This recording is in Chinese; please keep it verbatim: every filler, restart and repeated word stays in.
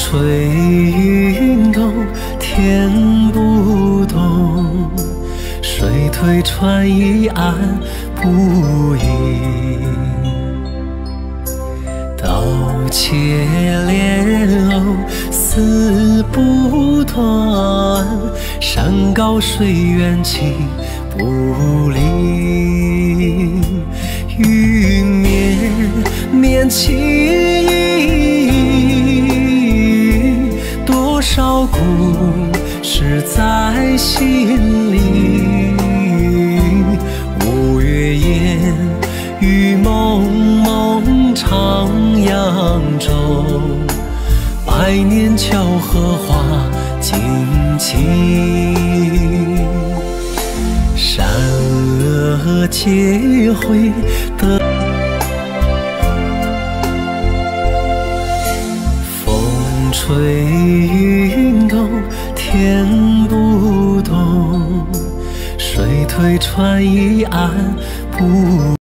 吹云动，天不动，水退船已岸不应。刀切莲藕，丝不断，山高水远情不离。雨绵绵情意，多少故事在心里。五月烟雨蒙蒙徜徉中，百年桥荷花尽情。善恶皆会得，风吹云动，天不动，水退船已岸不